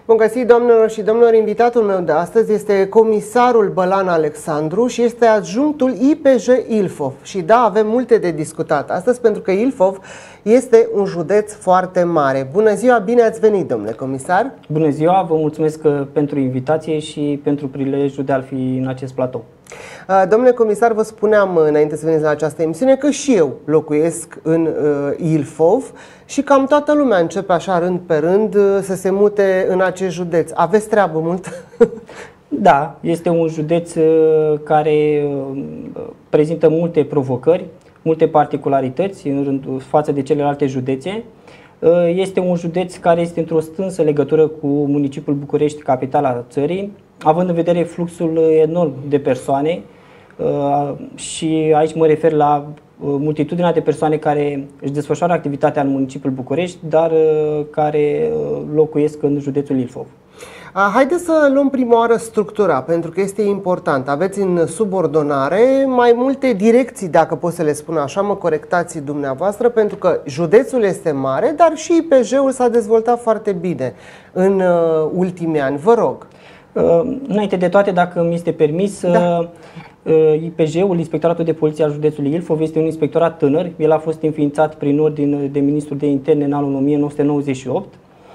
Bun găsit, doamnelor și domnilor, invitatul meu de astăzi este comisarul Bălan Alexandru și este adjunctul IPJ Ilfov. Și da, avem multe de discutat astăzi pentru că Ilfov este un județ foarte mare. Bună ziua, bine ați venit, domnule comisar! Bună ziua, vă mulțumesc pentru invitație și pentru prilejul de a fi în acest platou. Domnule comisar, vă spuneam înainte să veniți la această emisiune că și eu locuiesc în Ilfov și cam toată lumea începe așa rând pe rând să se mute în acest județ. Aveți treabă mult? Da, este un județ care prezintă multe provocări, multe particularități față de celelalte județe. Este un județ care este într-o strânsă legătură cu municipiul București, capitala țării, având în vedere fluxul enorm de persoane și aici mă refer la multitudinea de persoane care își desfășoară activitatea în municipiul București, dar care locuiesc în județul Ilfov. Haideți să luăm prima oară structura, pentru că este important. Aveți în subordonare mai multe direcții, dacă pot să le spun așa, mă corectați dumneavoastră, pentru că județul este mare, dar și IPJ-ul s-a dezvoltat foarte bine în ultimii ani. Vă rog. Înainte de toate, dacă mi este permis, da. IPJ-ul, Inspectoratul de Poliție al județului Ilfov, este un inspectorat tânăr. El a fost înființat prin ordin de ministrul de interne în anul 1998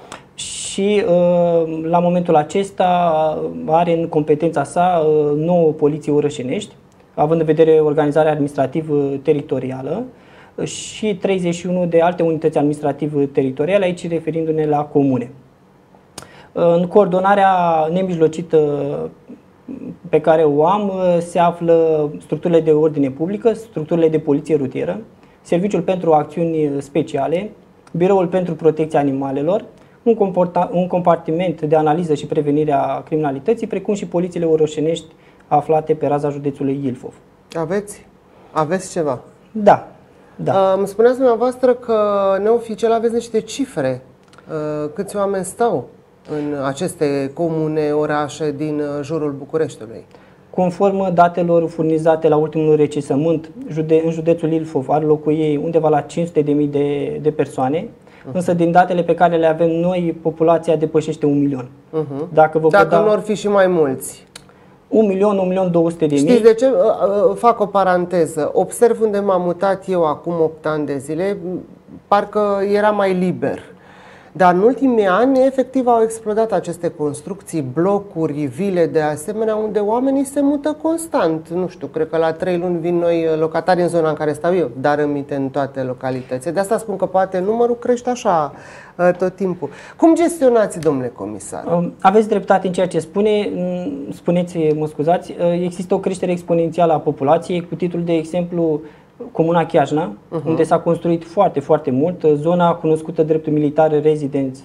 și la momentul acesta are în competența sa 9 poliții orășenești, având în vedere organizarea administrativ-teritorială, și 31 de alte unități administrativ-teritoriale, aici referindu-ne la comune. În coordonarea nemijlocită pe care o am se află structurile de ordine publică, structurile de poliție rutieră, Serviciul pentru Acțiuni Speciale, Biroul pentru Protecția Animalelor, un compartiment de analiză și prevenire a criminalității, precum și polițiile orășenești aflate pe raza județului Ilfov. Aveți ceva? Da. Îmi spuneați dumneavoastră că neoficial aveți niște cifre. Câți oameni stau în aceste comune, orașe din jurul Bucureștiului? Conform datelor furnizate la ultimul recensământ, în județul Ilfov ar locui undeva la 500.000 de persoane, însă din datele pe care le avem noi, populația depășește 1 milion. Dacă nu ar fi și mai mulți? 1.200.000. Știți de ce? Fac o paranteză. Observ unde m-am mutat eu acum 8 ani de zile, parcă era mai liber. Dar în ultimii ani, efectiv, au explodat aceste construcții, blocuri, vile de asemenea, unde oamenii se mută constant. Nu știu, cred că la 3 luni vin noi locatari în zona în care stau eu, dar rămite în toate localitățile. De asta spun că poate numărul crește așa tot timpul. Cum gestionați, domnule comisar? Aveți dreptate în ceea ce spuneți, mă scuzați, există o creștere exponențială a populației, cu titlul de exemplu Comuna Chiajna, unde s-a construit foarte, foarte mult. Zona cunoscută drept militar Residence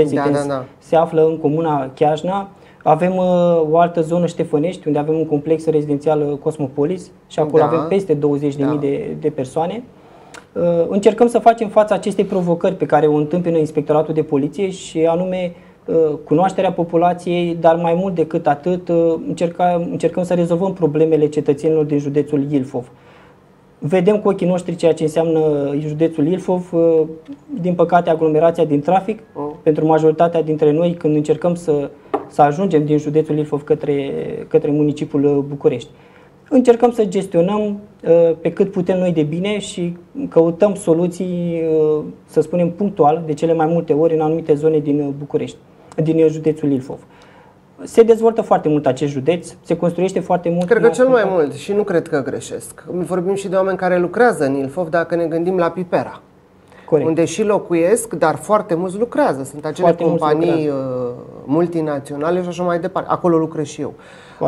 se află în Comuna Chiajna. Avem o altă zonă, Ștefănești, unde avem un complex rezidențial Cosmopolis și acolo avem peste 20.000 de persoane. Încercăm să facem față acestei provocări pe care o întâmpină Inspectoratul de Poliție și anume cunoașterea populației, dar mai mult decât atât încercăm să rezolvăm problemele cetățenilor din județul Ilfov. Vedem cu ochii noștri ceea ce înseamnă județul Ilfov, din păcate aglomerația din trafic, pentru majoritatea dintre noi când încercăm să ajungem din județul Ilfov către municipiul București. Încercăm să gestionăm pe cât putem noi de bine și căutăm soluții, să spunem punctual, de cele mai multe ori în anumite zone din București, din județul Ilfov. Se dezvoltă foarte mult acest județ, se construiește foarte mult. Cred că cel mai mult și nu cred că greșesc. Vorbim și de oameni care lucrează în Ilfov, dacă ne gândim la Pipera. Corect. Unde și locuiesc, dar foarte mulți lucrează. Sunt acele foarte companii multinaționale și așa mai departe. Acolo lucrez și eu.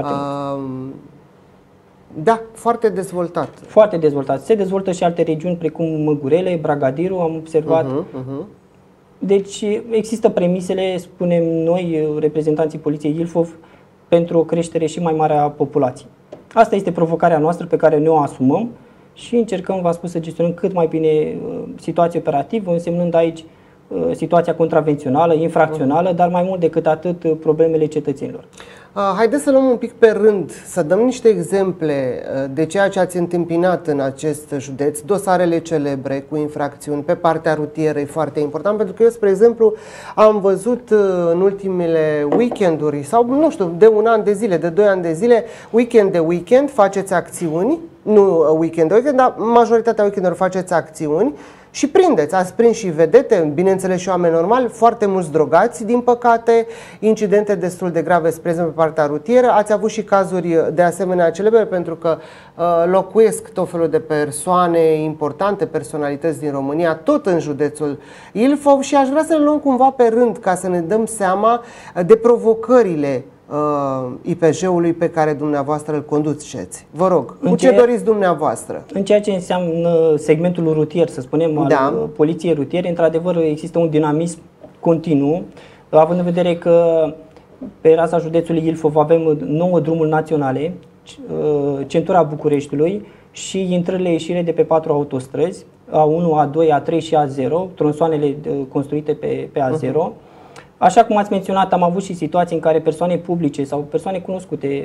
Da, foarte dezvoltat. Foarte dezvoltat. Se dezvoltă și alte regiuni precum Măgurele, Bragadiru, am observat. Deci există premisele, spunem noi, reprezentanții Poliției Ilfov, pentru o creștere și mai mare a populației. Asta este provocarea noastră pe care ne o asumăm și încercăm, v-am spus, să gestionăm cât mai bine situația operativă, însemnând aici situația contravențională, infracțională, dar mai mult decât atât problemele cetățenilor. Haideți să luăm un pic pe rând, să dăm niște exemple de ceea ce ați întâmpinat în acest județ, dosarele celebre cu infracțiuni pe partea rutieră, e foarte important, pentru că eu, spre exemplu, am văzut în ultimele weekenduri, sau nu știu, de un an de zile, de 2 ani de zile, weekend de weekend, faceți acțiuni, nu weekend de weekend, dar majoritatea weekendurilor faceți acțiuni, și prindeți, ați prins și vedete, bineînțeles și oameni normali, foarte mulți drogați, din păcate, incidente destul de grave, spre exemplu, pe partea rutieră. Ați avut și cazuri de asemenea celebre, pentru că locuiesc tot felul de persoane importante, personalități din România, tot în județul Ilfov, și aș vrea să le luăm cumva pe rând, ca să ne dăm seama de provocările IPJ-ului pe care dumneavoastră îl conduceți. Vă rog, cu ce doriți dumneavoastră? În ceea ce înseamnă segmentul rutier, să spunem, al poliției rutiere, într-adevăr există un dinamism continuu, având în vedere că pe raza județului Ilfov avem 9 drumuri naționale, centura Bucureștiului și intrările-ieșire de pe 4 autostrăzi, A1, A2, A3 și A0, tronsoanele construite pe A0. Așa cum ați menționat, am avut și situații în care persoane publice sau persoane cunoscute,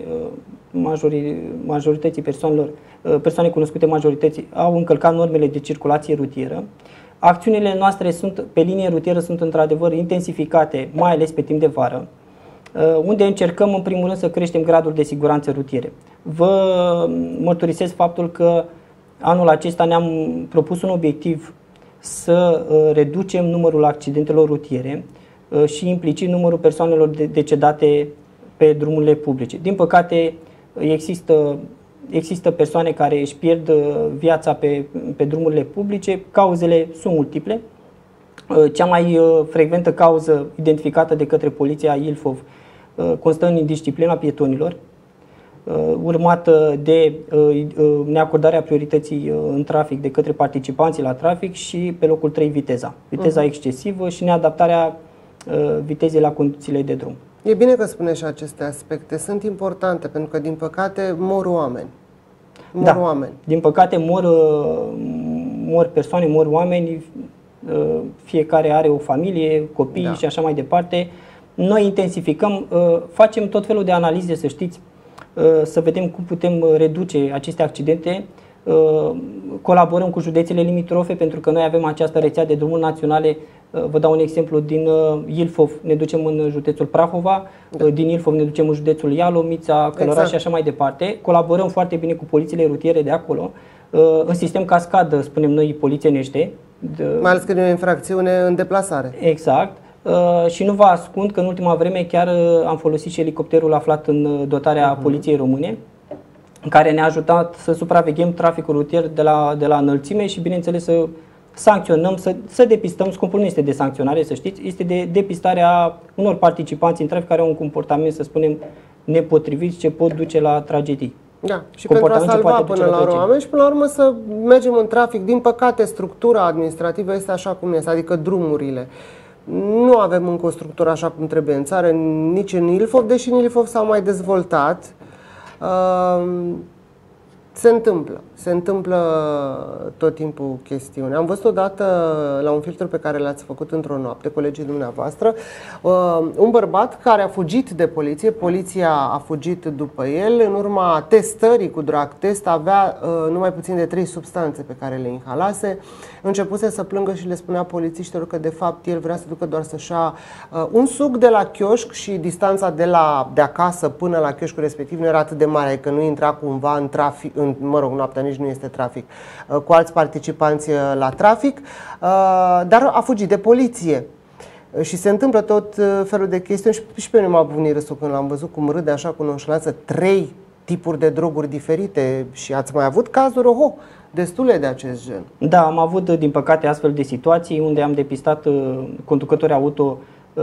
majorității persoanelor, persoane cunoscute majorității, au încălcat normele de circulație rutieră. Acțiunile noastre pe linie rutieră sunt într-adevăr intensificate, mai ales pe timp de vară, unde încercăm în primul rând să creștem gradul de siguranță rutiere. Vă mărturisesc faptul că anul acesta ne-am propus un obiectiv să reducem numărul accidentelor rutiere și implicit numărul persoanelor decedate pe drumurile publice. Din păcate, există persoane care își pierd viața pe drumurile publice. Cauzele sunt multiple. Cea mai frecventă cauză identificată de către poliția Ilfov constă în indisciplina pietonilor, urmată de neacordarea priorității în trafic de către participanții la trafic și pe locul 3 viteza excesivă și neadaptarea vitezei la condițiile de drum. E bine că spuneți și aceste aspecte, sunt importante, pentru că din păcate mor oameni. Oameni. Din păcate mor persoane, mor oameni, fiecare are o familie, copii și așa mai departe. Noi intensificăm, facem tot felul de analize, să știți, să vedem cum putem reduce aceste accidente. Colaborăm cu județele limitrofe, pentru că noi avem această rețea de drumuri naționale. Vă dau un exemplu, din Ilfov ne ducem în județul Prahova, din Ilfov ne ducem în județul Ialomița, Călăraș și așa mai departe. Colaborăm foarte bine cu polițiile rutiere de acolo, în sistem cascadă, spunem noi, polițienește. Mai ales că e o infracțiune în deplasare. Exact. Și nu vă ascund că în ultima vreme chiar am folosit și elicopterul aflat în dotarea Poliției Române, care ne-a ajutat să supraveghem traficul rutier de la înălțime și, bineînțeles, să sancționăm, să depistăm. Scopul nu este de sancționare, să știți, este de depistarea unor participanți în trafic care au un comportament, să spunem, nepotrivit, ce pot duce la tragedii. Da, și pentru a salva până la urmă oameni și până la urmă să mergem în trafic. Din păcate, structura administrativă este așa cum este, adică drumurile. Nu avem încă o structură așa cum trebuie în țară, nici în Ilfov, deși în Ilfov s-au mai dezvoltat. Se întâmplă tot timpul chestiuni. Am văzut odată la un filtru pe care l-ați făcut într-o noapte, colegii dumneavoastră, un bărbat care a fugit de poliție, poliția a fugit după el, în urma testării cu drug test avea numai puțin de 3 substanțe pe care le inhalase, începuse să plângă și le spunea polițiștilor că de fapt el vrea să ducă doar să-și ia un suc de la chioșc și distanța de acasă până la chioșcul respectiv nu era atât de mare, că nu intra cumva în trafic, noaptea nici nu este trafic, cu alți participanți la trafic, dar a fugit de poliție. Și se întâmplă tot felul de chestiuni și pe mine m-a bunit râsul când l-am văzut cum râde așa cu nonșalanță, 3 tipuri de droguri diferite. Și ați mai avut cazuri, destule de acest gen. Da, am avut din păcate astfel de situații unde am depistat conducători auto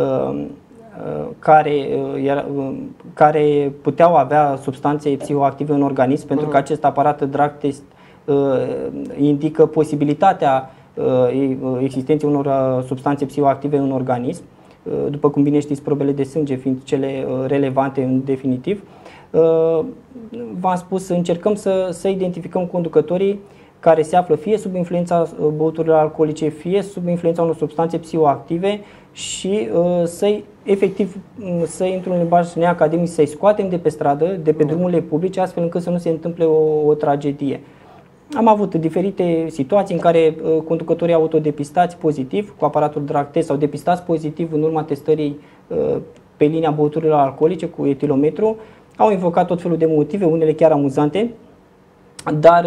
care puteau avea substanțe psihoactive în organism, pentru că acest aparat drug test indică posibilitatea existenței unor substanțe psihoactive în organism, după cum bine știți, probele de sânge fiind cele relevante în definitiv. V-am spus, încercăm să identificăm conducătorii care se află fie sub influența băuturilor alcoolice, fie sub influența unor substanțe psihoactive și efectiv să intru în limbaj neacademic, să-i scoatem de pe stradă, de pe drumurile publice, astfel încât să nu se întâmple o tragedie. Am avut diferite situații în care conducătorii autodepistați pozitiv cu aparatul drag test sau depistați pozitiv în urma testării pe linia băuturilor alcoolice cu etilometru au invocat tot felul de motive, unele chiar amuzante, dar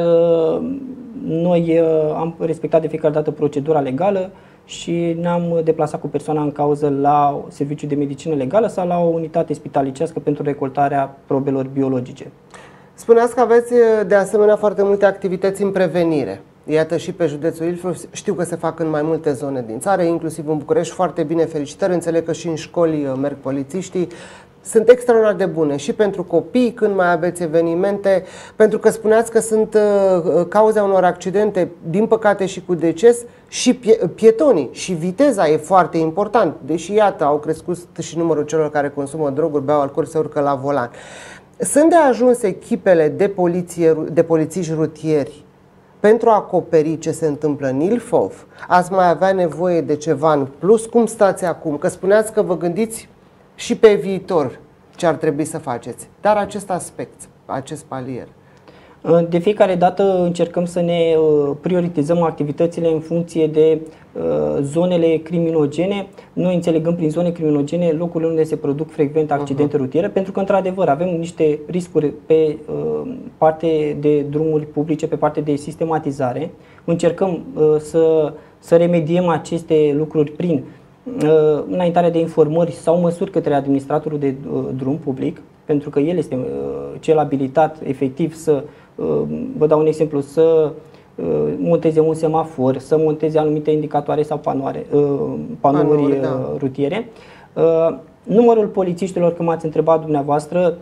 noi am respectat de fiecare dată procedura legală și ne-am deplasat cu persoana în cauză la serviciul de medicină legală sau la o unitate spitalicească pentru recoltarea probelor biologice. Spuneați că aveți de asemenea foarte multe activități în prevenire. Iată și pe județul Ilfov, știu că se fac în mai multe zone din țară, inclusiv în București, foarte bine, felicitări, înțeleg că și în școli merg polițiștii. Sunt extraordinar de bune și pentru copii când mai aveți evenimente, pentru că spuneați că sunt cauza unor accidente, din păcate și cu deces, și pietonii și viteza e foarte important, deși iată au crescut și numărul celor care consumă droguri, beau alcool, se urcă la volan. Sunt de ajuns echipele de polițiști rutieri pentru a acoperi ce se întâmplă în Ilfov? Ați mai avea nevoie de ceva în plus? Cum stați acum? Că spuneați că vă gândiți și pe viitor ce ar trebui să faceți. Dar acest aspect, acest palier. De fiecare dată încercăm să ne prioritizăm activitățile în funcție de zonele criminogene. Noi înțelegăm prin zone criminogene locurile unde se produc frecvent accidente rutiere, pentru că într-adevăr avem niște riscuri pe parte de drumuri publice, pe parte de sistematizare. Încercăm să remediem aceste lucruri prin înaintarea de informări sau măsuri către administratorul de drum public, pentru că el este cel abilitat efectiv să, vă dau un exemplu, să monteze un semafor, să monteze anumite indicatoare sau panouri rutiere. Numărul polițiștilor, cum ați întrebat dumneavoastră,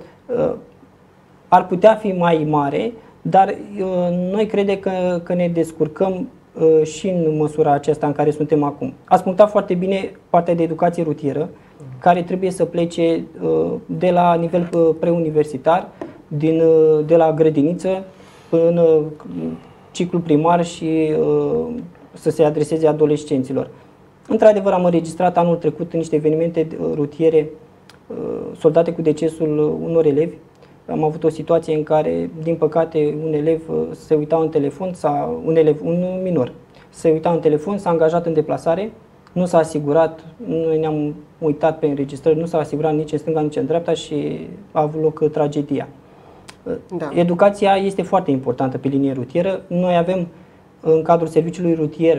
ar putea fi mai mare, dar noi credem că ne descurcăm și în măsura aceasta în care suntem acum. Ați punctat foarte bine partea de educație rutieră, care trebuie să plece de la nivel preuniversitar, de la grădiniță până ciclu primar și să se adreseze adolescenților. Într-adevăr, am înregistrat anul trecut în niște evenimente rutiere soldate cu decesul unor elevi. Am avut o situație în care, din păcate, un elev se uita în telefon, un minor, se uita în telefon, s-a angajat în deplasare, nu s-a asigurat, noi ne-am uitat pe înregistrări, nu s-a asigurat nici în stânga, nici în dreapta și a avut loc tragedia. Da. Educația este foarte importantă pe linie rutieră. Noi avem în cadrul serviciului rutier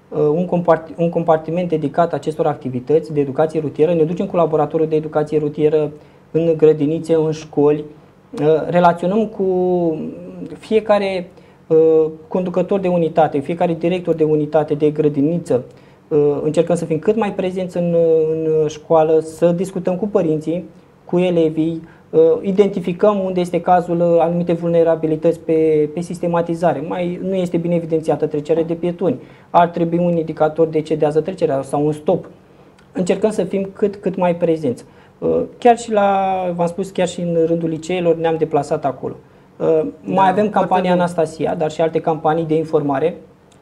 un compartiment dedicat acestor activități de educație rutieră. Ne ducem cu laboratorul de educație rutieră în grădinițe, în școli. Relaționăm cu fiecare conducător de unitate, fiecare director de unitate, de grădiniță. Încercăm să fim cât mai prezenți în școală, să discutăm cu părinții, cu elevii, identificăm unde este cazul anumite vulnerabilități pe sistematizare. Nu este bine evidențiată trecerea de pietoni. Ar trebui un indicator de cedează trecerea sau un stop. Încercăm să fim cât mai prezenți. Chiar și v-am spus, chiar și în rândul liceelor ne-am deplasat acolo. Mai avem campania Anastasia, dar și alte campanii de informare,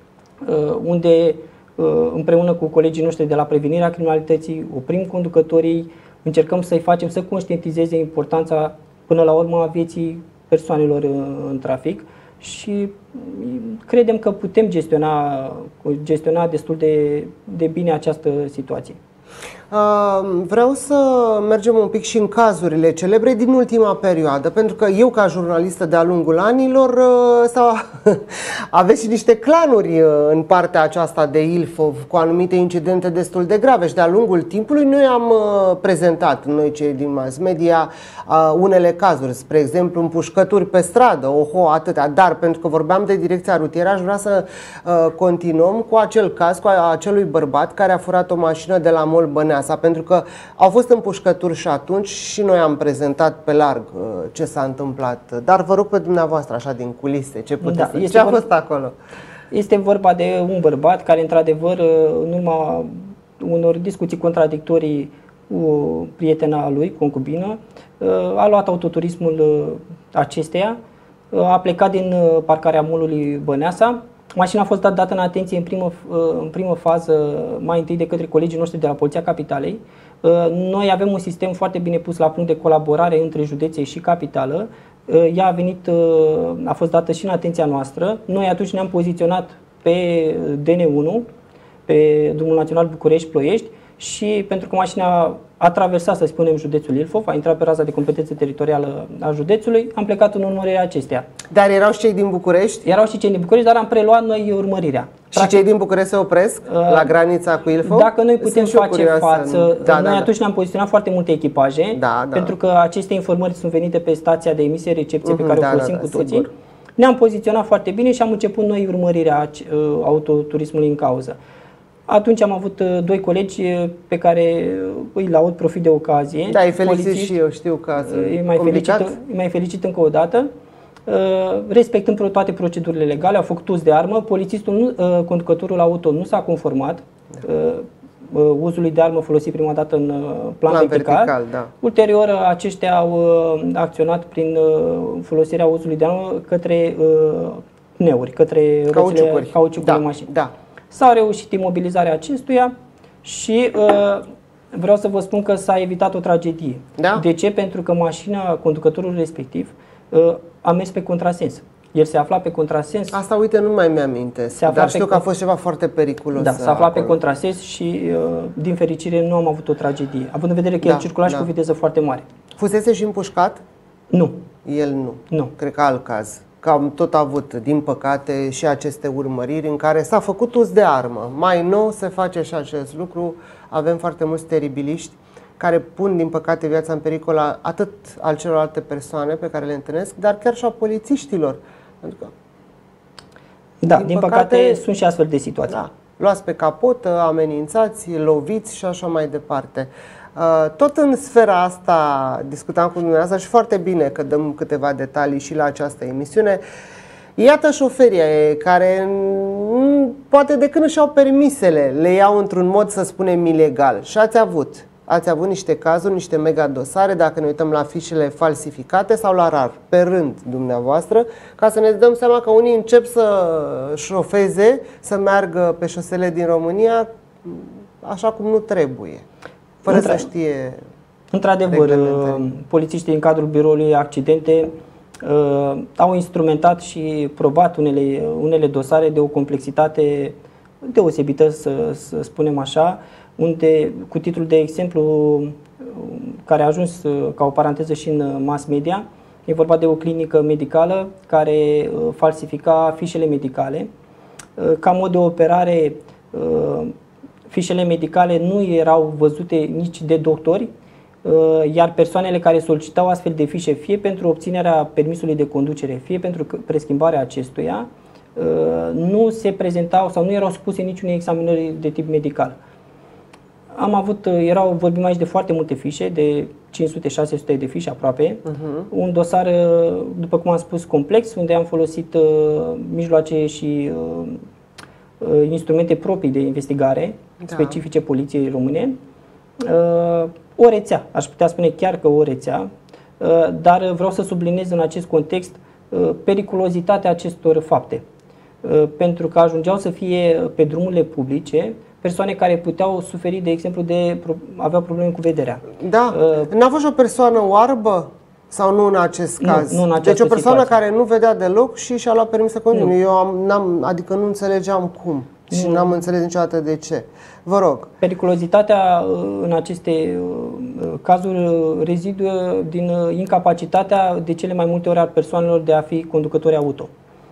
unde împreună cu colegii noștri de la prevenirea criminalității oprim conducătorii, încercăm să-i facem să conștientizeze importanța până la urmă a vieții persoanelor în trafic și credem că putem gestiona destul de bine această situație. Vreau să mergem un pic și în cazurile celebre din ultima perioadă, pentru că eu, ca jurnalistă de-a lungul anilor, aveți și niște clanuri în partea aceasta de Ilfov cu anumite incidente destul de grave și de-a lungul timpului noi am prezentat, noi cei din mass media, unele cazuri, spre exemplu împușcături pe stradă, atâtea, dar pentru că vorbeam de direcția rutieră, aș vrea să continuăm cu acel caz, cu acelui bărbat care a furat o mașină de la Mall Băneasa, pentru că au fost împușcături și atunci și noi am prezentat pe larg ce s-a întâmplat. Dar vă rog pe dumneavoastră, așa din culise, ce puteți ce a fost acolo? Este vorba de un bărbat care, într-adevăr, în urma unor discuții contradictorii cu prietena lui, concubină, a luat autoturismul acesteia, A plecat din parcarea mall-ului Băneasa. Mașina a fost dată în atenție în primă fază, mai întâi de către colegii noștri de la Poliția Capitalei. Noi avem un sistem foarte bine pus la punct de colaborare între județe și capitală. Ea a fost dată și în atenția noastră. Noi atunci ne-am poziționat pe DN1, pe drumul național București-Ploiești, și pentru că mașina a traversat, să spunem, județul Ilfov, a intrat pe raza de competență teritorială a județului, am plecat în urmărirea acesteia. Dar erau și cei din București? Erau și cei din București, dar am preluat noi urmărirea. Și cei din București se opresc la granița cu Ilfov? Dacă noi putem face față, noi atunci ne-am poziționat foarte multe echipaje, da. pentru că aceste informări sunt venite pe stația de emisie-recepție pe care o folosim cu toții. Sigur. Ne-am poziționat foarte bine și am început noi urmărirea autoturismului în cauză. Atunci am avut doi colegi pe care îi laud, profit de ocazie. Da, îi felicit și eu, știu că ați mai felicit încă o dată. Respectând toate procedurile legale, au făcut uz de armă. Polițistul, conducătorul auto, nu s-a conformat uzului de armă folosit prima dată în plan vertical. Da. Ulterior, aceștia au acționat prin folosirea uzului de armă către pneuri, către cauciucurile mașinii. Da. S-a reușit imobilizarea acestuia și vreau să vă spun că s-a evitat o tragedie. Da? De ce? Pentru că mașina, conducătorul respectiv, a mers pe contrasens. El se afla pe contrasens. Asta, uite, nu mai mi-amintesc, dar știu că a fost ceva foarte periculos. Da, s-a aflat pe contrasens și, din fericire, nu am avut o tragedie, având în vedere că el circula și cu viteză foarte mare. Fusese și împușcat? Nu. El nu. Cred că alt caz. Că am tot avut, din păcate, și aceste urmăriri în care s-a făcut uz de armă. Mai nou se face și acest lucru. Avem foarte mulți teribiliști care pun, din păcate, viața în pericol atât al celorlalte persoane pe care le întâlnesc, dar chiar și a polițiștilor. Pentru că, din păcate, sunt și astfel de situații. Da, luați pe capotă, amenințați, loviți și așa mai departe. Tot în sfera asta discutam cu dumneavoastră și foarte bine că dăm câteva detalii și la această emisiune. Iată șoferii care poate de când își au permisele, le iau într-un mod, să spunem, ilegal. Și ați avut niște cazuri, niște mega dosare, dacă ne uităm la fișele falsificate sau la RAR, pe rând dumneavoastră, ca să ne dăm seama că unii încep să șofeze, să meargă pe șosele din România așa cum nu trebuie. Fără să știe. Într-adevăr, polițiștii în cadrul biroului accidente au instrumentat și probat unele dosare de o complexitate deosebită, să spunem așa, unde, cu titlul de exemplu care a ajuns ca o paranteză și în mass media, e vorba de o clinică medicală care falsifica fișele medicale. Ca mod de operare, fișele medicale nu erau văzute nici de doctori, iar persoanele care solicitau astfel de fișe, fie pentru obținerea permisului de conducere, fie pentru preschimbarea acestuia, nu se prezentau sau nu erau supuse niciunei examinări de tip medical. Vorbim aici de foarte multe fișe, de 500-600 de fișe aproape. Un dosar, după cum am spus, complex, unde am folosit mijloace și instrumente proprii de investigare, specifice poliției române. O rețea, aș putea spune chiar că o rețea, dar vreau să subliniez în acest context periculozitatea acestor fapte. Pentru că ajungeau să fie pe drumurile publice persoane care puteau suferi, de exemplu, aveau probleme cu vederea. Da. N-a fost o persoană oarbă? Sau nu în acest caz? Nu în această deci o persoană situație care nu vedea deloc și și-a luat permis să continue. Adică nu înțelegeam cum. Și n-am înțeles niciodată de ce. Vă rog. Periculozitatea în aceste cazuri reziduă din incapacitatea de cele mai multe ori a persoanelor de a fi conducători auto.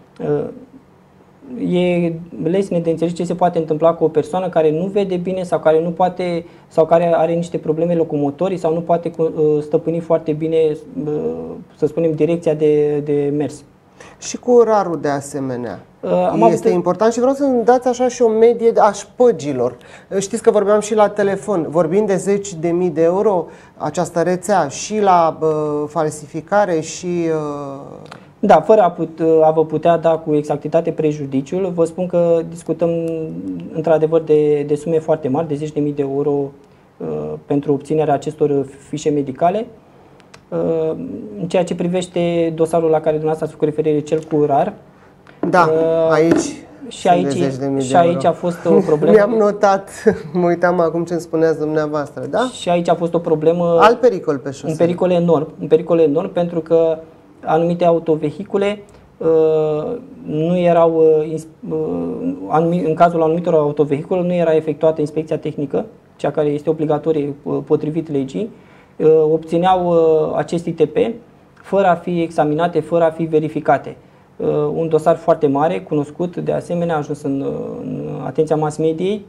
E lesne de înțeles ce se poate întâmpla cu o persoană care nu vede bine sau care nu poate, sau care are niște probleme locomotorii sau nu poate stăpâni foarte bine, să spunem, direcția de mers. Și cu RAR-ul de asemenea. Este important și vreau să-mi dați așa și o medie a șpăgilor. Știți că vorbeam și la telefon, vorbim de 10.000 de euro această rețea și la falsificare și... Da, fără a vă putea da cu exactitate prejudiciul, vă spun că discutăm într-adevăr de sume foarte mari, de 10.000 de euro pentru obținerea acestor fișe medicale. În ceea ce privește dosarul la care dumneavoastră ați făcut referire, cel cu RAR. Da, aici. Și aici a fost o problemă. Mi-am notat, mă uitam acum ce îmi spuneați dumneavoastră, da? Și aici a fost o problemă. Alt pericol pe șosea. Un pericol enorm pentru că anumite autovehicule nu erau, în cazul anumitor autovehicule, nu era efectuată inspecția tehnică, cea care este obligatorie potrivit legii, obțineau acest ITP fără a fi examinate, fără a fi verificate. Un dosar foarte mare, cunoscut, de asemenea, a ajuns în atenția mass mediei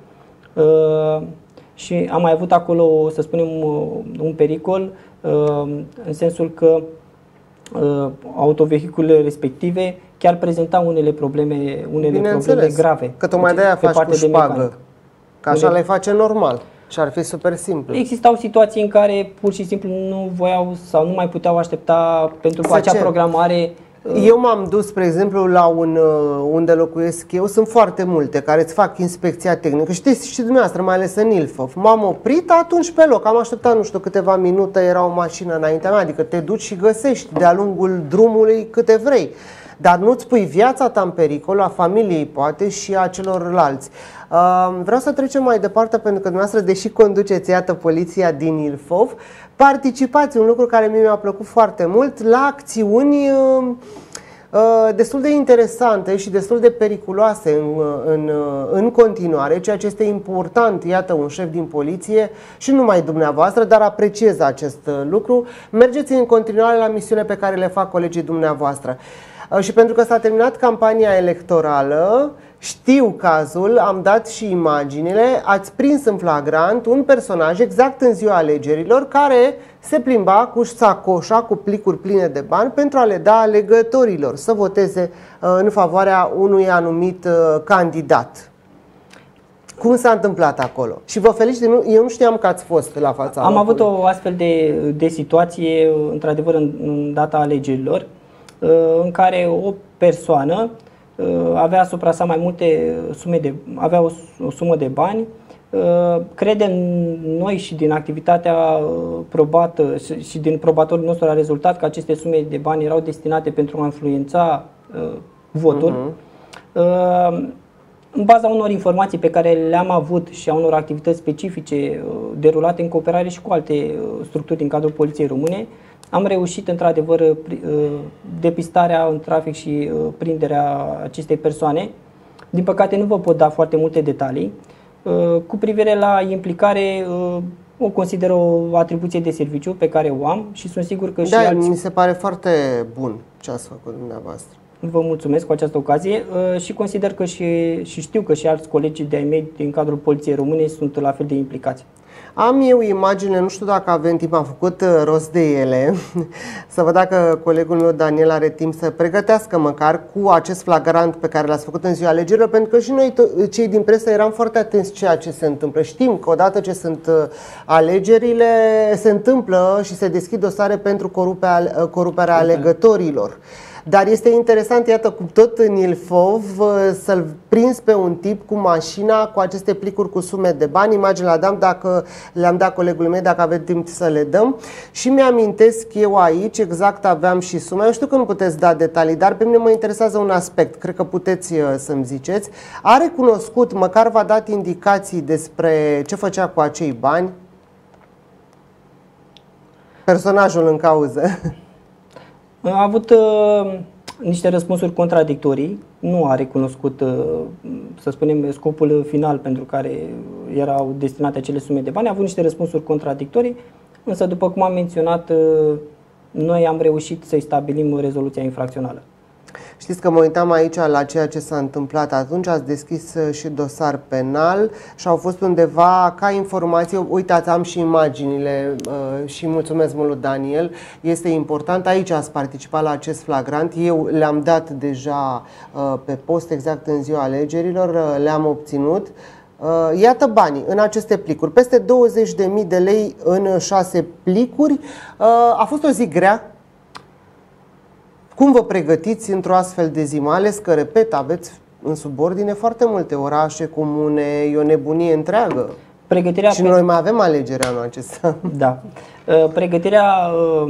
și am mai avut acolo, să spunem, un pericol, în sensul că autovehiculele respective chiar prezentau unele probleme grave. Că tocmai de-aia faci cu șpagă, că așa le face normal și ar fi super simplu. Existau situații în care pur și simplu nu voiau sau nu mai puteau aștepta pentru că acea programare. Eu m-am dus, spre exemplu, la unde locuiesc eu, sunt foarte multe care îți fac inspecția tehnică. Știți și dumneavoastră, mai ales în Ilfov. M-am oprit atunci pe loc, am așteptat, nu știu, câteva minute, era o mașină înaintea mea, adică te duci și găsești de-a lungul drumului câte vrei. Dar nu-ți pui viața ta în pericol, a familiei poate și a celorlalți. Vreau să trecem mai departe pentru că dumneavoastră, deși conduceți, iată, poliția din Ilfov, participați, un lucru care mie mi-a plăcut foarte mult, la acțiuni destul de interesante și destul de periculoase în continuare, ceea ce este important, iată, un șef din poliție și nu numai dumneavoastră, dar apreciez acest lucru. Mergeți în continuare la misiunile pe care le fac colegii dumneavoastră. Și pentru că s-a terminat campania electorală, știu cazul, am dat și imaginile, ați prins în flagrant un personaj exact în ziua alegerilor care se plimba cu sacoșa, cu plicuri pline de bani pentru a le da alegătorilor să voteze în favoarea unui anumit candidat. Cum s-a întâmplat acolo? Și vă felicit, eu nu știam că ați fost la fața locului. Am avut o astfel de situație, într-adevăr, în data alegerilor, în care o persoană avea asupra sa mai multe avea o sumă de bani. Credem noi și din activitatea probată și din probatorul nostru a rezultat că aceste sume de bani erau destinate pentru a influența votul. În baza unor informații pe care le-am avut și a unor activități specifice derulate în cooperare și cu alte structuri din cadrul Poliției Române, am reușit într-adevăr depistarea în trafic și prinderea acestei persoane. Din păcate nu vă pot da foarte multe detalii. Cu privire la implicare, o consider o atribuție de serviciu pe care o am și sunt sigur că și alții... mi se pare foarte bun ce ați făcut dumneavoastră. Vă mulțumesc cu această ocazie și consider că și știu că și alți colegi de-ai mei din cadrul Poliției Române sunt la fel de implicați. Am eu imagine, nu știu dacă avem timp, am făcut rost de ele, să văd dacă colegul meu Daniel are timp să pregătească măcar cu acest flagrant pe care l-ați făcut în ziua alegerilor, pentru că și noi, cei din presă, eram foarte atenți ceea ce se întâmplă. Știm că odată ce sunt alegerile, se întâmplă și se deschid dosare pentru coruperea alegătorilor. Dar este interesant, iată, cum tot în Ilfov, să-l prins pe un tip cu mașina, cu aceste plicuri cu sume de bani. Imagine le-am dat colegului meu, dacă aveți timp să le dăm. Și mi-amintesc eu aici, exact aveam și suma. Eu știu că nu puteți da detalii, dar pe mine mă interesează un aspect, cred că puteți să-mi ziceți. A recunoscut, măcar v-a dat indicații despre ce făcea cu acei bani personajul în cauză? A avut niște răspunsuri contradictorii, nu a recunoscut, să spunem, scopul final pentru care erau destinate acele sume de bani, a avut niște răspunsuri contradictorii, însă, după cum am menționat, noi am reușit să-i stabilim rezoluția infracțională. Știți că mă uitam aici la ceea ce s-a întâmplat atunci, ați deschis și dosar penal și au fost undeva ca informație, uitați, am și imaginile și mulțumesc mult lui Daniel, este important, aici ați participat la acest flagrant, eu le-am dat deja pe post exact în ziua alegerilor, le-am obținut. Iată banii în aceste plicuri, peste 20.000 de lei în 6 plicuri, a fost o zi grea. Cum vă pregătiți într-o astfel de zi? Mai ales că, repet, aveți în subordine foarte multe orașe, comune, e o nebunie întreagă. Și noi mai avem alegerea anul acesta. Da. Pregătirea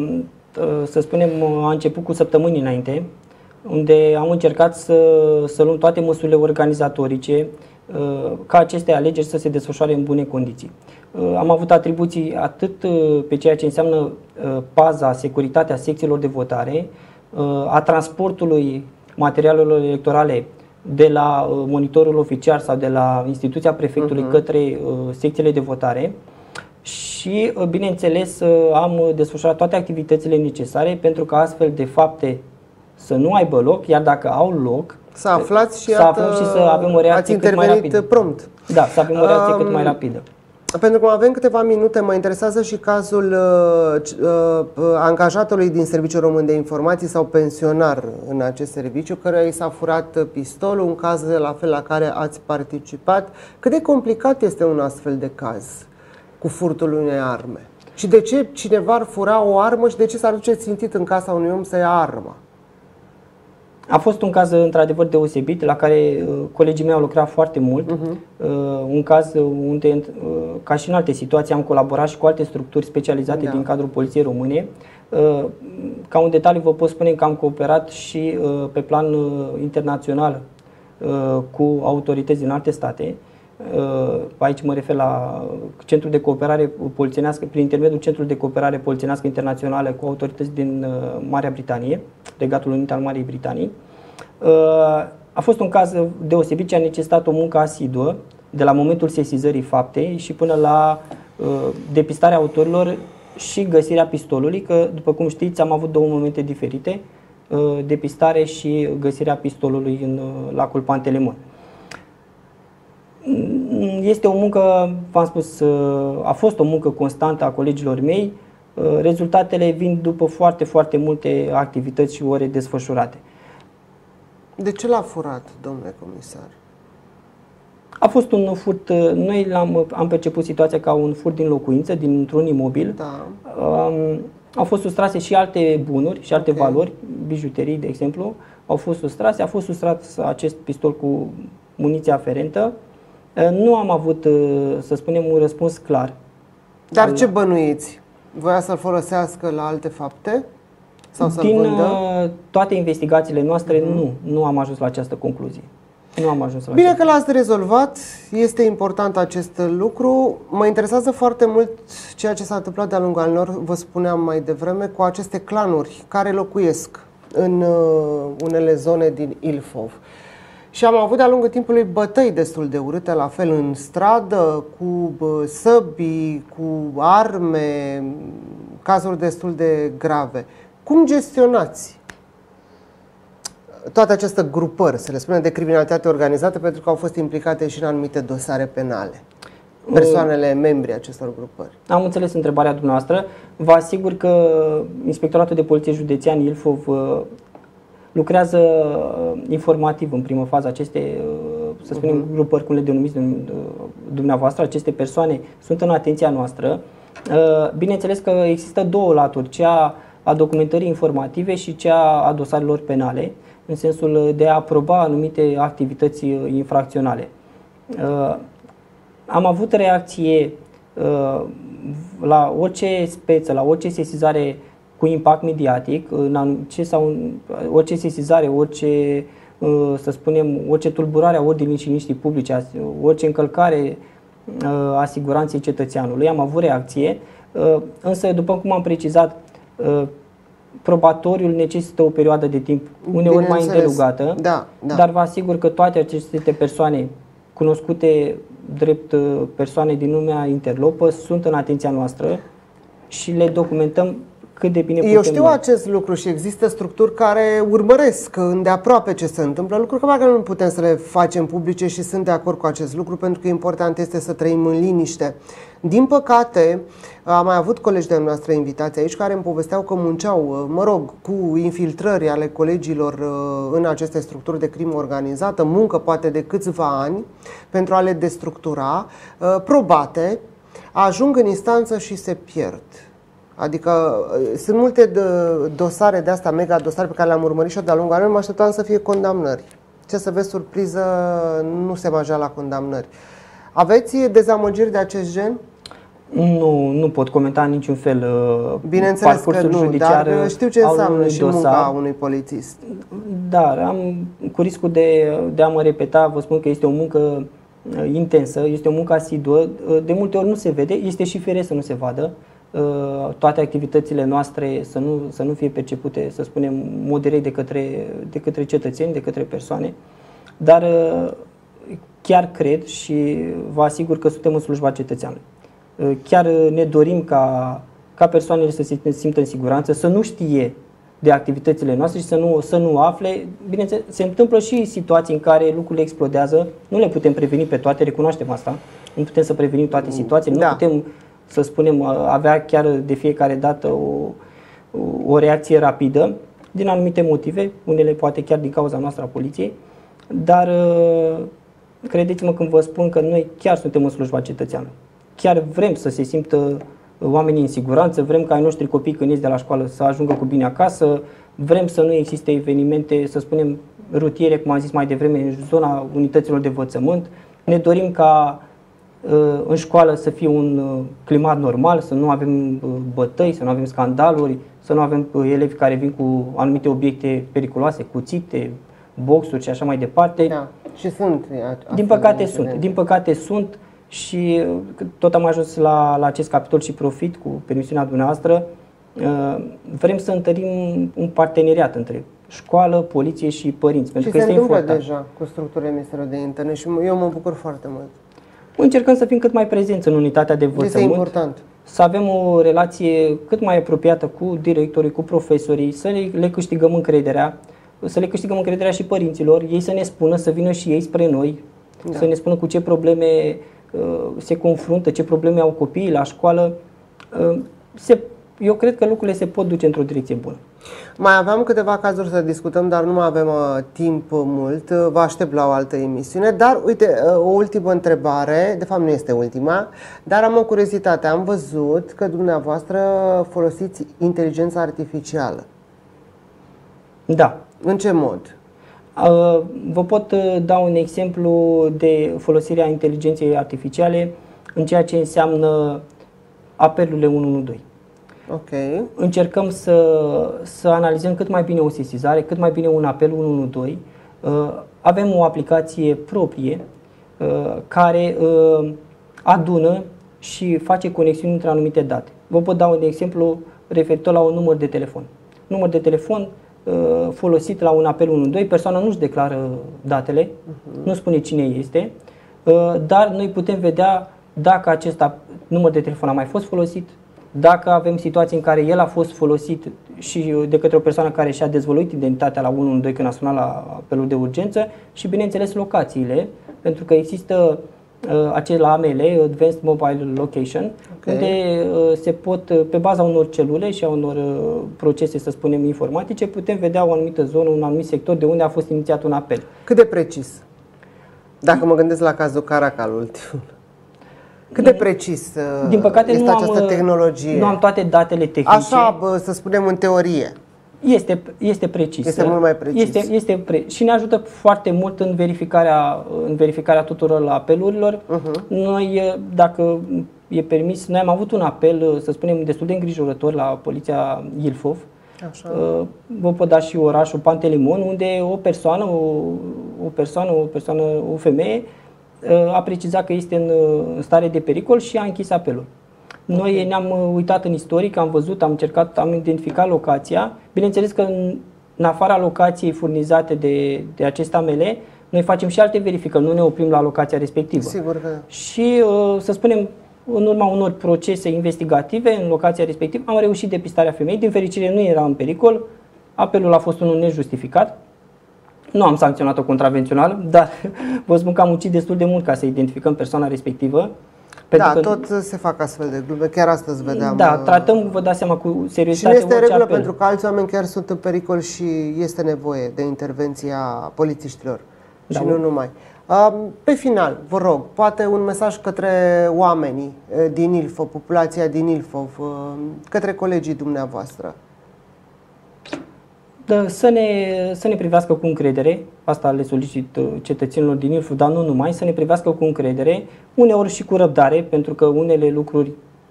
să spunem, a început cu săptămâni înainte, unde am încercat să luăm toate măsurile organizatorice ca aceste alegeri să se desfășoare în bune condiții. Am avut atribuții atât pe ceea ce înseamnă paza, securitatea secțiilor de votare, a transportului materialelor electorale de la monitorul oficial sau de la instituția prefectului către secțiile de votare și, bineînțeles, am desfășurat toate activitățile necesare pentru ca astfel de fapte să nu aibă loc, iar dacă au loc, să aflați și, să aflăm și să avem o reacție cât mai rapidă. Prompt. Da, să avem o reacție cât mai rapidă. Pentru că avem câteva minute, mă interesează și cazul angajatului din Serviciul Român de Informații sau pensionar în acest serviciu, căruia i s-a furat pistolul, un caz la fel la care ați participat. Cât de complicat este un astfel de caz cu furtul unei arme? Și de ce cineva ar fura o armă și de ce s-ar duce țintit în casa unui om să ia arma? A fost un caz într-adevăr deosebit, la care colegii mei au lucrat foarte mult. Un caz unde, ca și în alte situații, am colaborat și cu alte structuri specializate din cadrul Poliției Române. Ca un detaliu vă pot spune că am cooperat și pe plan internațional cu autorități din alte state. Aici mă refer la Centrul de Cooperare Polițienească, prin intermediul Centrului de Cooperare Polițienească Internațională cu autorități din Marea Britanie, Regatul Unit al Marii Britanii. A fost un caz deosebit ce a necesitat o muncă asiduă de la momentul sesizării faptei și până la depistarea autorilor și găsirea pistolului, că, după cum știți, am avut două momente diferite, depistare și găsirea pistolului în lacul Pantelemon. Este o muncă, v-am spus, a fost o muncă constantă a colegilor mei. Rezultatele vin după foarte, foarte multe activități și ore desfășurate. De ce l-a furat, domnule comisar? A fost un furt, noi am perceput situația ca un furt din locuință, dintr-un imobil. Da. Au fost sustrase și alte bunuri și alte valori, bijuterii, de exemplu, au fost sustrase. A fost sustras acest pistol cu muniție aferentă. Nu am avut, să spunem, un răspuns clar. Dar ce bănuiți? Voia să-l folosească la alte fapte? Sau să-l vândă? Din toate investigațiile noastre, nu am ajuns la această concluzie. Nu am ajuns la Bine că l-ați rezolvat, este important acest lucru. Mă interesează foarte mult ceea ce s-a întâmplat de-a lungul anilor, vă spuneam mai devreme, cu aceste clanuri care locuiesc în unele zone din Ilfov. Și am avut de-a lungul timpului bătăi destul de urâte, la fel în stradă, cu săbii, cu arme, cazuri destul de grave. Cum gestionați toate aceste grupări, să le spunem, de criminalitate organizată, pentru că au fost implicate și în anumite dosare penale, persoanele, membrii acestor grupări? Am înțeles întrebarea dumneavoastră. Vă asigur că Inspectoratul de Poliție Județean Ilfov lucrează informativ în primă fază aceste, să spunem, grupări, cum le denumiți dumneavoastră. Aceste persoane sunt în atenția noastră. Bineînțeles că există două laturi, cea a documentării informative și cea a dosarelor penale, în sensul de a aproba anumite activități infracționale. Am avut reacție la orice speță, la orice sesizare cu impact mediatic, orice sesizare, orice, să spunem, orice tulburare a ordinii și liniștii publice, orice încălcare a siguranței cetățeanului. Am avut reacție, însă, după cum am precizat, probatoriul necesită o perioadă de timp uneori mai îndelugată, dar vă asigur că toate aceste persoane cunoscute drept persoane din lumea interlopă sunt în atenția noastră și le documentăm cât de bine putem. Eu știu acest lucru și există structuri care urmăresc îndeaproape ce se întâmplă, lucruri care nu putem să le facem publice și sunt de acord cu acest lucru, pentru că important este să trăim în liniște. Din păcate, am mai avut colegi de noastre invitați aici care îmi povesteau că munceau, mă rog, cu infiltrări ale colegilor în aceste structuri de crimă organizată, muncă poate de câțiva ani pentru a le destructura, probate, ajung în instanță și se pierd. Adică sunt multe dosare de astea, mega dosare pe care le-am urmărit și eu de-a lungul anilor, mă așteptam să fie condamnări. Ce să vezi, surpriză, nu se mergea la condamnări. Aveți dezamăgiri de acest gen? Nu pot comenta în niciun fel Bineînțeles că parcursul nu, judiciar dar știu ce înseamnă și munca unui polițist. Dar cu riscul de a mă repeta, vă spun că este o muncă intensă, este o muncă asiduă, de multe ori nu se vede, este și firesc să nu se vadă. Toate activitățile noastre să nu fie percepute, să spunem, moderat de către cetățeni, de către persoane, dar chiar cred și vă asigur că suntem în slujba cetățeanului. Chiar ne dorim ca persoanele să se simtă în siguranță, să nu știe de activitățile noastre și să nu afle. Bineînțeles, se întâmplă și situații în care lucrurile explodează, nu le putem preveni pe toate, recunoaștem asta, nu putem să prevenim toate situațiile, nu putem, să spunem, avea chiar de fiecare dată o reacție rapidă, din anumite motive, unele poate chiar din cauza noastră a poliției, dar credeți-mă când vă spun că noi chiar suntem în slujba cetățeanului. Chiar vrem să se simtă oamenii în siguranță, vrem ca ai noștri copii când ies de la școală să ajungă cu bine acasă, vrem să nu existe evenimente, să spunem, rutiere, cum am zis mai devreme, în zona unităților de învățământ. Ne dorim ca în școală să fie un climat normal, să nu avem bătăi, să nu avem scandaluri, să nu avem elevi care vin cu anumite obiecte periculoase, cuțite, boxuri și așa mai departe. Da. Și sunt. Din păcate sunt și tot am ajuns la acest capitol și profit cu permisiunea dumneavoastră. Vrem să întărim un parteneriat între școală, poliție și părinți. Pentru și că se este întâmplă important. deja cu structurile Ministerului de Interne și eu mă bucur foarte mult. Încercăm să fim cât mai prezenți în unitatea de învățământ. Este important. Să avem o relație cât mai apropiată cu directorii, cu profesorii, să le câștigăm încrederea, să le câștigăm încrederea și părinților, ei să ne spună, să vină și ei spre noi, să ne spună cu ce probleme se confruntă, ce probleme au copiii la școală. Eu cred că lucrurile se pot duce într-o direcție bună. Mai aveam câteva cazuri să discutăm, dar nu mai avem timp mult. Vă aștept la o altă emisiune. Dar, uite, o ultimă întrebare, de fapt nu este ultima, dar am o curiozitate. Am văzut că dumneavoastră folosiți inteligența artificială. Da. În ce mod? Vă pot da un exemplu de folosirea inteligenței artificiale în ceea ce înseamnă apelurile 112. Okay. Încercăm să analizăm cât mai bine o sesizare, cât mai bine un apel 112. Avem o aplicație proprie care adună și face conexiuni între anumite date. Vă pot da un exemplu referitor la un număr de telefon. Număr de telefon folosit la un apel 112, persoana nu-și declară datele, nu spune cine este, dar noi putem vedea dacă acest număr de telefon a mai fost folosit, dacă avem situații în care el a fost folosit și de către o persoană care și-a dezvăluit identitatea la 112 când a sunat la apelul de urgență și, bineînțeles, locațiile, pentru că există acel AML, Advanced Mobile Location, unde se pot, pe baza unor celule și a unor procese, să spunem, informatice, putem vedea o anumită zonă, un anumit sector de unde a fost inițiat un apel. Cât de precis? Dacă mă gândesc la cazul Caracal ultimul. Cât de precis din păcate, este această tehnologie? Nu am toate datele tehnice. Așa, să spunem, în teorie. Este precis. Este mult mai precis. Și ne ajută foarte mult în verificarea tuturor apelurilor. Noi, dacă e permis, noi am avut un apel, să spunem, destul de îngrijorător la poliția Ilfov. Așa. Vă pot da și orașul Pantelimon, unde o femeie a precizat că este în stare de pericol și a închis apelul. Noi ne-am uitat în istoric, am văzut, am identificat locația. Bineînțeles că în afara locației furnizate de acest AML, noi facem și alte verificări, nu ne oprim la locația respectivă. Sigur că da. Și, să spunem, în urma unor procese investigative în locația respectivă, am reușit depistarea femeii. Din fericire nu era în pericol, apelul a fost unul nejustificat. Nu am sancționat-o contravențional, dar vă spun că am muncit destul de mult ca să identificăm persoana respectivă. Da, tot se fac astfel de glume, chiar astăzi vedeam. Da, tratăm, vă dați seama, cu seriozitate. Și nu este regulă apel. pentru că alți oameni chiar sunt în pericol și este nevoie de intervenția polițiștilor. Da, și nu numai. Pe final, vă rog, poate un mesaj către oamenii din Ilfov, populația din Ilfov, către colegii dumneavoastră. Să ne privească cu încredere, asta le solicit cetățenilor din Ilfov, dar nu numai, să ne privească cu încredere, uneori și cu răbdare, pentru că unele lucruri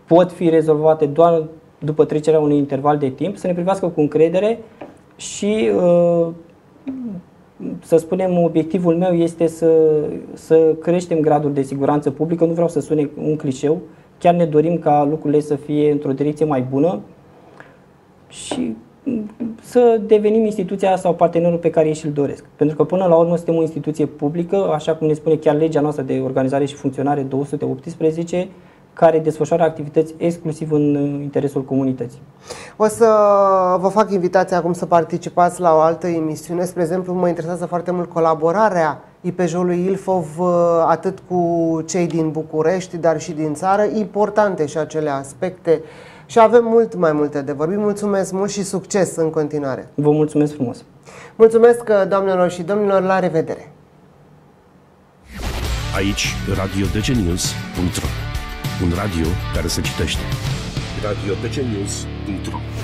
pot fi rezolvate doar după trecerea unui interval de timp, să ne privească cu încredere și să spunem, obiectivul meu este să creștem gradul de siguranță publică. Nu vreau să sune un clișeu, chiar ne dorim ca lucrurile să fie într-o direcție mai bună și să devenim instituția sau partenerul pe care ei și-l doresc. Pentru că până la urmă suntem o instituție publică, așa cum ne spune chiar legea noastră de organizare și funcționare 218, care desfășoară activități exclusiv în interesul comunității. O să vă fac invitația acum să participați la o altă emisiune. Spre exemplu, mă interesează foarte mult colaborarea IPJ-ului Ilfov atât cu cei din București, dar și din țară. Importante și acele aspecte și avem mult mai multe de vorbit. Mulțumesc mult și succes în continuare. Vă mulțumesc frumos! Mulțumesc, doamnelor și domnilor, la revedere! Aici, radiodcnews.ro, un radio care se citește. radiodcnews.ro